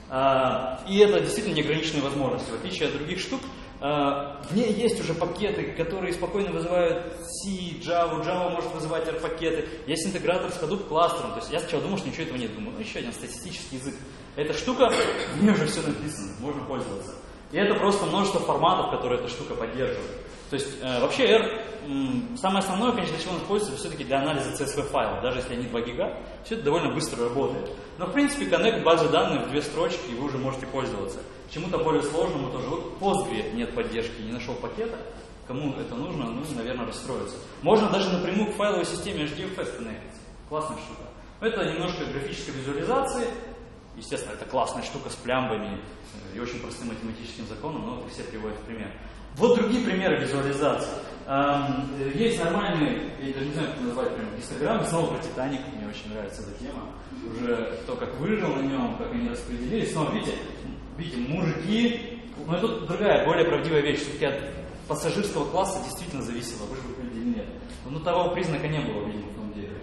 Speaker 1: И это действительно неограниченные возможности. В отличие от других штук, в ней есть уже пакеты, которые спокойно вызывают C, Java, Java может вызывать R-пакеты. Есть интегратор с Hadoop кластером. То есть я сначала думал, что ничего этого нет. Думаю, ну еще один статистический язык. Эта штука, в ней уже все написано, можно пользоваться. И это просто множество форматов, которые эта штука поддерживает. То есть вообще R, самое основное, конечно, для чего он используется, все-таки для анализа CSV файлов. Даже если они 2 гига, все это довольно быстро работает. Но в принципе коннект базы данных в 2 строчки, и вы уже можете пользоваться. Чему-то более сложному тоже. Вот в Postgre нет поддержки, не нашел пакета. Кому это нужно, ну, наверное, расстроится. Можно даже напрямую к файловой системе HDFS коннектиться. Классная штука. Это немножко графической визуализации. Естественно, это классная штука с плямбами и очень простым математическим законом, но все приводят в пример. Вот другие примеры визуализации. Есть нормальные, я даже не знаю, как назвать, прям гистограммы, снова про Титаник, мне очень нравится эта тема. Уже то, как выжил на нем, как они распределились. Снова, видите, мужики, но это другая, более правдивая вещь, все-таки от пассажирского класса действительно зависело, выжил люди или нет. Но того признака не было, видимо, в том деле.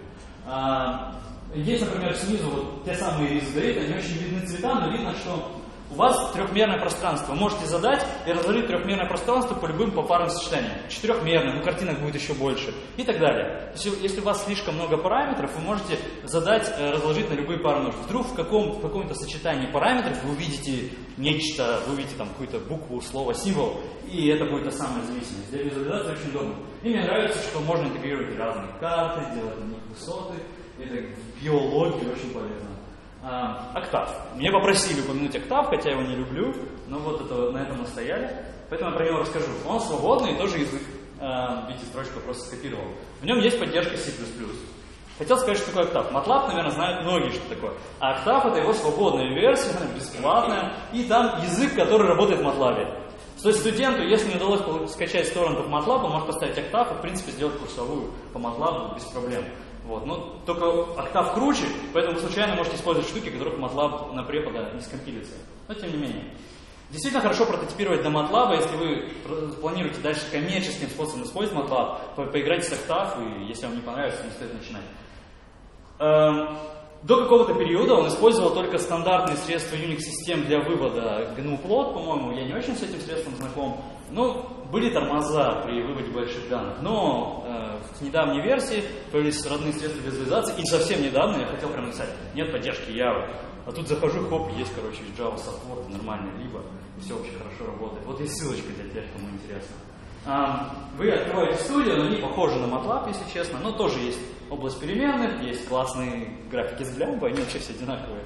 Speaker 1: Есть, например, снизу вот те самые ризгрейты, они очень видны цвета, но видно, что у вас трехмерное пространство. Вы можете задать и разложить трехмерное пространство по любым попарным сочетаниям. Четырехмерным, картинок будет еще больше и так далее. То есть, если у вас слишком много параметров, вы можете задать, разложить на любые пары множеств. Вдруг в каком-то сочетании параметров вы увидите нечто, вы увидите там какую-то букву, слово, символ, и это будет та самая зависимость. Для визуализации очень удобно. И мне нравится, что можно интегрировать разные карты, делать на них высоты. Это в биологии очень полезно. Октав. Меня попросили упомянуть октав, хотя я его не люблю, но вот это, на этом настояли. Поэтому я про него расскажу. Он свободный, тоже язык. Видите, строчку просто скопировал. В нем есть поддержка C++. Хотел сказать, что такое октав. MATLAB, наверное, знают многие, что такое. А октав — это его свободная версия, она бесплатная. И там язык, который работает в MATLAB. То есть студенту, если не удалось скачать с торрентов MATLAB, он может поставить октав и, в принципе, сделать курсовую по MATLAB без проблем. Вот. Но только октав круче, поэтому вы случайно можете использовать штуки, которых MATLAB на препода не скомпилится. Но тем не менее. Действительно хорошо прототипировать до MATLAB, если вы планируете дальше коммерческим способом использовать MATLAB, поиграйте с Octave, и если вам не понравится, не стоит начинать. До какого-то периода он использовал только стандартные средства Unix-систем для вывода GNU-плот, по-моему, я не очень с этим средством знаком. Но были тормоза при выводе больших данных. Но в недавней версии появились родные средства визуализации, и совсем недавно я хотел прям написать, нет поддержки Java. А тут захожу, хоп, есть, короче, Java Support нормальный, либо и все вообще хорошо работает. Вот есть ссылочка для тех, кому интересно. Вы открываете студию, но они похожи на MATLAB, если честно, но тоже есть область переменных, есть классные графики с глямбой, они вообще все одинаковые.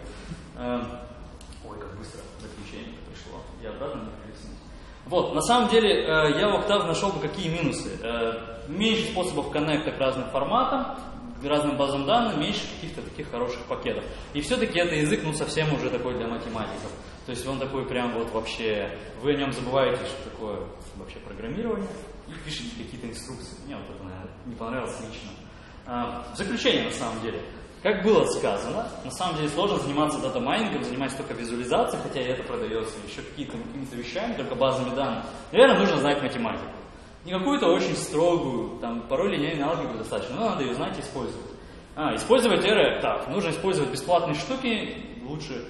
Speaker 1: Ой, как быстро заключение пришло. Я обратно не прилесну. Вот, на самом деле, я в Octave нашел бы какие минусы. Меньше способов коннекта к разным форматам, к разным базам данных, меньше каких-то таких хороших пакетов. И все-таки это язык, ну, совсем уже такой для математиков. То есть он такой прям вот вообще, вы о нем забываете, что такое вообще программирование, и пишете какие-то инструкции. Мне вот это, наверное, не понравилось лично. В заключение, на самом деле, как было сказано, на самом деле сложно заниматься дата-майнингом, заниматься только визуализацией, хотя и это продается, еще какими-то вещами, только базами данных. Наверное, нужно знать математику. Не какую-то очень строгую, там, порой линейную алгебру достаточно, но надо ее знать и использовать. Использовать R, так, нужно использовать бесплатные штуки, лучше,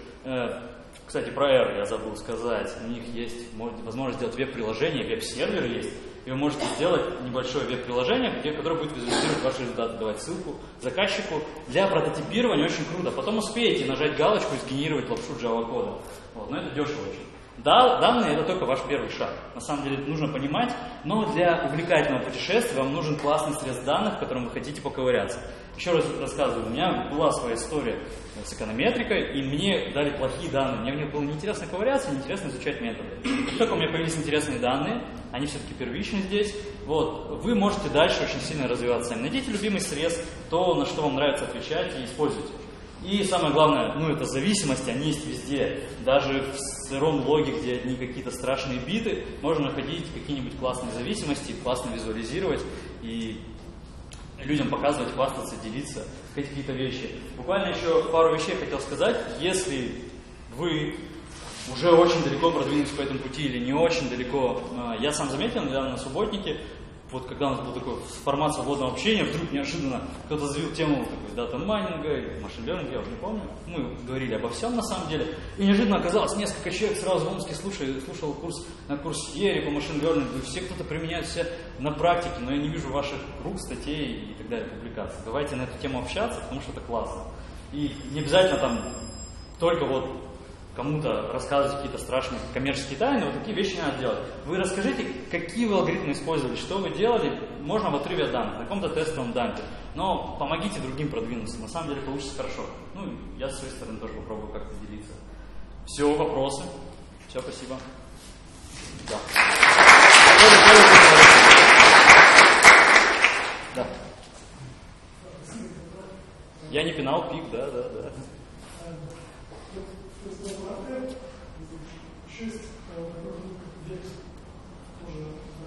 Speaker 1: кстати, про R я забыл сказать, у них есть возможность сделать веб-приложение, веб-сервер есть, и вы можете сделать небольшое веб-приложение, которое будет визуализировать ваши результаты, давать ссылку заказчику. Для прототипирования очень круто. Потом успеете нажать галочку и сгенерировать лапшу Java кода. Вот, но это дешево очень. Да, данные это только ваш первый шаг. На самом деле это нужно понимать, но для увлекательного путешествия вам нужен классный средств данных, в котором вы хотите поковыряться. Еще раз рассказываю, у меня была своя история с эконометрикой, и мне дали плохие данные. Мне в них было неинтересно ковыряться, неинтересно изучать методы. Как только у меня появились интересные данные, они все-таки первичны здесь, вот, вы можете дальше очень сильно развиваться. Найдите любимый средств, то, на что вам нравится отвечать, и используйте. И самое главное, ну, это зависимости, они есть везде. Даже в сыром логе, где одни какие-то страшные биты, можно находить какие-нибудь классные зависимости, классно визуализировать и людям показывать, хвастаться, делиться, какие-то вещи. Буквально еще пару вещей хотел сказать. Если вы уже очень далеко продвинулись по этому пути или не очень далеко, я сам заметил недавно на субботнике, вот когда у нас был такой формат свободного общения, вдруг неожиданно кто-то завел тему дата-майнинга, машин-лернинга, я уже не помню. Мы говорили обо всем на самом деле. И неожиданно оказалось, несколько человек сразу в Омске слушал курс на курсьере по машин-лернингу. Все кто-то применяет все на практике, но я не вижу ваших рук, статей и так далее, публикаций. Давайте на эту тему общаться, потому что это классно. И не обязательно там только вот кому-то рассказывать какие-то страшные коммерческие тайны, вот такие вещи не надо делать. Вы расскажите, какие вы алгоритмы использовали, что вы делали, можно в отрыве от данных, на каком-то тестовом дампе, но помогите другим продвинуться, на самом деле получится хорошо. Ну, я с своей стороны тоже попробую как-то делиться. Все, вопросы? Все, спасибо. Да. Да. Я не пинал пик, да.
Speaker 2: Шесть, век тоже,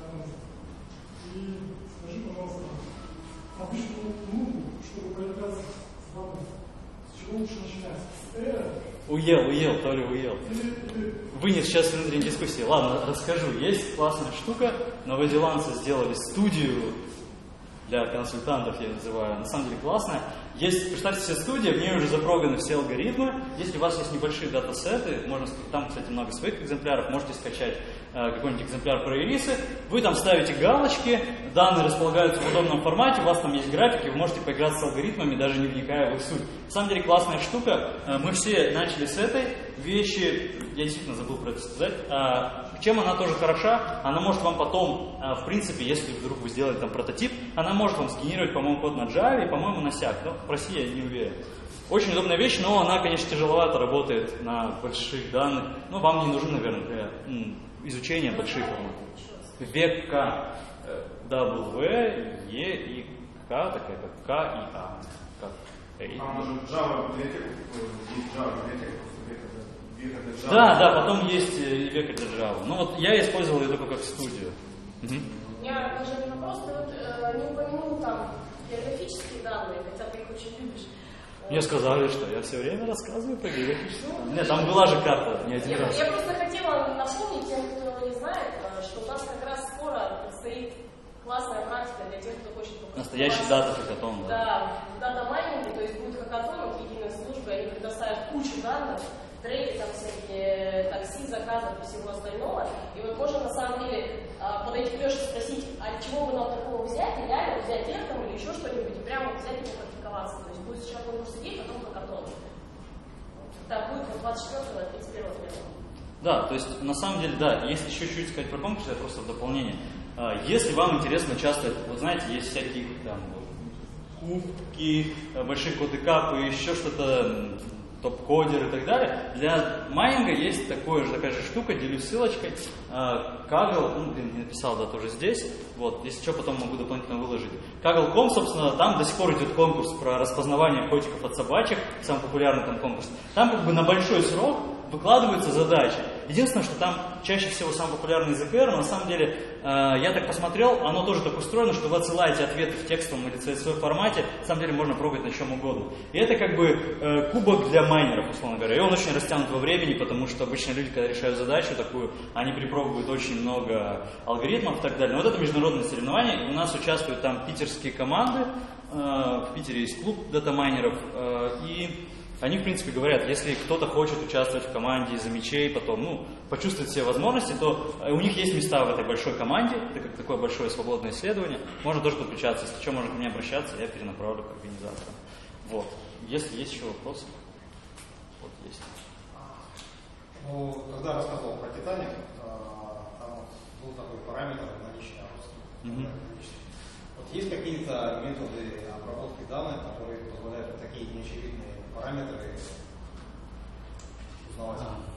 Speaker 2: и скажи, пожалуйста, обычному нубу, чтобы поиграться с данными, с чего лучше начинать? С эра?
Speaker 1: Уел, Толя, уел. Вынес сейчас внутренней дискуссии. Ладно, расскажу. Есть классная штука. Новозеландцы сделали студию для консультантов, я называю. На самом деле классная. Есть, представьте себе студия, в ней уже запроганы все алгоритмы. Если у вас есть небольшие датасеты, можно, там, кстати, много своих экземпляров, можете скачать какой-нибудь экземпляр про ирисы. Вы там ставите галочки, данные располагаются в удобном формате, у вас там есть графики, вы можете поиграть с алгоритмами, даже не вникая в их суть. На самом деле классная штука. Мы все начали с этой вещи, я действительно забыл про это сказать. Чем она тоже хороша? Она может вам потом, в принципе, если вдруг вы сделали там прототип, она может вам сгенерировать, по-моему, код на Java и, по-моему, на Sharp. Но в России я не уверен. Очень удобная вещь, но она, конечно, тяжеловато работает на больших данных. Но вам не нужно, наверное, для изучения больших форматов. Век К, W, E и К, такая как К и А. Как
Speaker 3: Java библиотека, есть Java библиотека, просто
Speaker 1: Да, потом есть века для Java. Ну вот я использовал ее только как студию.
Speaker 4: У меня даже один вопрос, ты вот не упомянул там географические данные, хотя ты их очень любишь.
Speaker 1: Мне сказали, что я все время рассказываю про географические данные. Нет, там была же карта, не один раз.
Speaker 4: Я просто хотела хотела напомнить тем, кто не знает, что у нас как раз скоро предстоит классная практика для тех, кто хочет попасть.
Speaker 1: Настоящий дата-хакатон, да?
Speaker 4: Да, дата-майнинг, то есть будет хакатон, единая служба, они предоставят кучу данных, треки, там всякие такси, заказов и всего остального. И вот можно на самом деле подойти к Леше и спросить, а чего бы нам такого взять, и реально взять летом или еще что-нибудь, и прямо взять и попрактиковаться. То есть будет сначала конкурс идей, потом хакатон. Так будет вот 24-31 апреля.
Speaker 1: Да, то есть на самом деле, да, если еще чуть-чуть сказать про конкурс, это просто в дополнение. Если вам интересно участвовать, вы знаете, есть всякие там кубки, большие коды капы, еще что-то, топ-кодер и так далее. Для майнинга есть такая же штука, делюсь ссылочкой. Kaggle, не написал, да, тоже здесь. Вот, если что, потом могу дополнительно выложить. Kaggle.com, собственно, там до сих пор идет конкурс про распознавание котиков от собачек, самый популярный там конкурс. Там как бы на большой срок выкладываются задачи. Единственное, что там чаще всего самый популярный язык R, но на самом деле, я так посмотрел, оно тоже так устроено, что вы отсылаете ответы в текстовом или CSV формате, на самом деле можно пробовать на чем угодно. И это как бы кубок для майнеров, условно говоря. И он очень растянут во времени, потому что обычно люди, когда решают задачу такую, они перепробуют очень много алгоритмов и так далее. Но вот это международное соревнование, у нас участвуют там питерские команды, в Питере есть клуб датамайнеров, и они, в принципе, говорят, если кто-то хочет участвовать в команде из-за мечей, потом, почувствовать все возможности, то у них есть места в этой большой команде, это как такое большое свободное исследование, можно тоже подключаться, если что, можно ко мне обращаться, я перенаправлю к организаторам. Вот. Если есть еще вопросы, вот есть.
Speaker 5: Ну, когда рассказывал про Титаник, там был такой параметр наличия роста. Вот есть какие-то методы обработки данных, которые позволяют такие неочевидные параметры узнавать?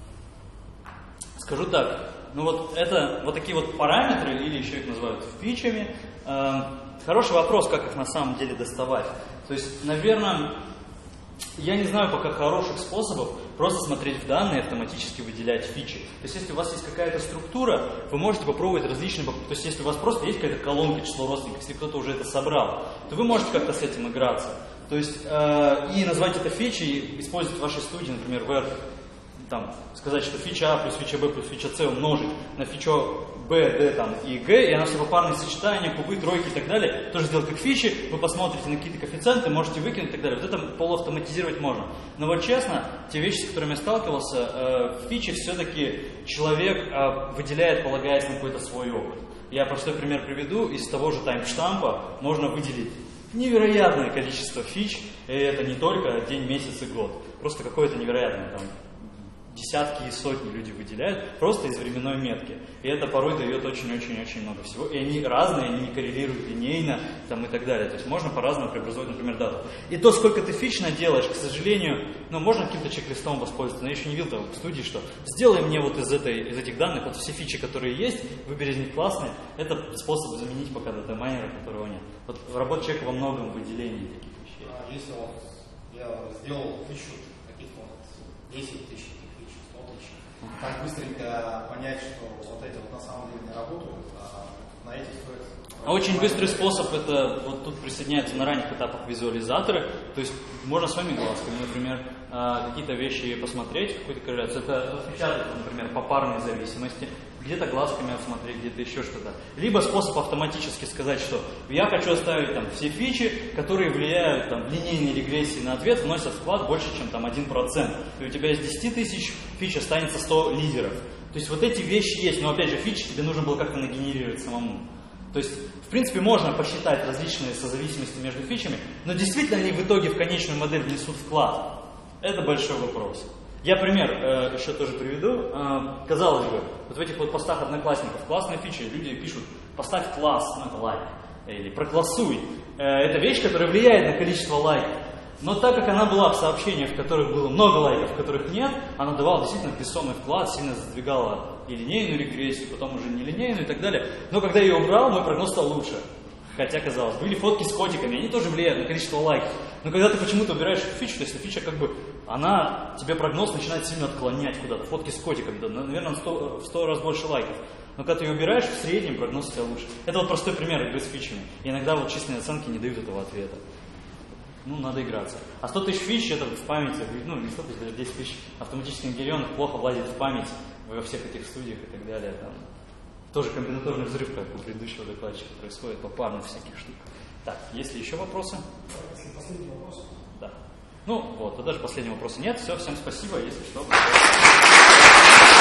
Speaker 1: Скажу так, вот такие вот параметры, или еще их называют фичами, хороший вопрос, как их на самом деле доставать. То есть, наверное, я не знаю пока хороших способов просто смотреть в данные и автоматически выделять фичи. То есть, если у вас есть какая-то структура, вы можете попробовать различные... То есть, если у вас просто есть какая-то колонка число родственников, если кто-то уже это собрал, то вы можете как-то с этим играться. То есть, и назвать это фичей, использовать в вашей студии, например, в R, там, сказать, что фича А плюс фича Б плюс фича С умножить на фичу Б, Д там, и Г, и она все по парные сочетания, кубы, тройки и так далее, тоже сделать как фичи, вы посмотрите на какие-то коэффициенты, можете выкинуть и так далее. Вот это полуавтоматизировать можно. Но вот честно, те вещи, с которыми я сталкивался, в фиче все-таки человек выделяет, полагаясь на какой-то свой опыт. Я простой пример приведу. Из того же таймштампа можно выделить невероятное количество фич, и это не только день, месяц и год. Просто какое-то невероятное, там, десятки и сотни люди выделяют просто из временной метки. И это порой дает очень-очень-очень много всего. И они разные, они не коррелируют линейно там, и так далее. То есть можно по-разному преобразовать, например, дату. И то, сколько ты фич наделаешь, к сожалению, можно каким-то чек-листом воспользоваться. Но я еще не видел там в студии, что сделай мне вот из этих данных вот все фичи, которые есть, выбери из них классные. Это способ заменить пока датамайнера, которого нет. Вот работа человека во многом выделении таких вещей.
Speaker 5: Если я сделал фичу каких-то 10 тысяч, так быстренько понять, что вот эти вот на самом деле не работают, а на этих стоит...
Speaker 1: Очень быстрый способ, это вот тут присоединяются на ранних этапах визуализаторы, то есть можно своими глазками, например, какие-то вещи посмотреть, какую-то корреляцию, это отпечатать, например, по парной зависимости, где-то глазками осмотреть, где-то еще что-то. Либо способ автоматически сказать, что я хочу оставить там все фичи, которые влияют там, в линейной регрессии на ответ, вносят вклад больше, чем там 1%. И у тебя из 10 тысяч фич останется 100 лидеров. То есть вот эти вещи есть, но опять же фичи тебе нужно было как-то нагенерировать самому. То есть, в принципе, можно посчитать различные созависимости между фичами, но действительно они в итоге в конечную модель внесут вклад? Это большой вопрос. Я пример еще тоже приведу. Казалось бы, вот в этих вот постах одноклассников классные фичи, люди пишут «поставь класс», это лайк, или «проклассуй». Это вещь, которая влияет на количество лайков. Но так как она была в сообщениях, в которых было много лайков, в которых нет, она давала действительно весомый вклад, сильно задвигала и линейную регрессию, потом уже нелинейную и так далее. Но когда я ее убрал, мой прогноз стал лучше. Хотя, казалось, были фотки с котиками, они тоже влияют на количество лайков. Но когда ты почему-то убираешь эту фичу, то есть фича как бы, она, тебе прогноз начинает сильно отклонять куда-то. Фотки с котиками, да, наверное, в 100 раз больше лайков. Но когда ты ее убираешь, в среднем прогноз у тебя лучше. Это вот простой пример игры с фичами. И иногда вот численные оценки не дают этого ответа. Надо играться. А 100 тысяч фич, это в памяти, не 100 тысяч, даже 10 тысяч автоматических генерированных плохо влазит в память. во всех этих студиях и так далее, там тоже комбинаторный взрыв, как у предыдущего докладчика, происходит попарно всяких штук. Так, есть ли еще вопросы?
Speaker 2: Если последний вопрос.
Speaker 1: Да. Ну вот, и даже последнего вопроса нет. Все, всем спасибо, если что.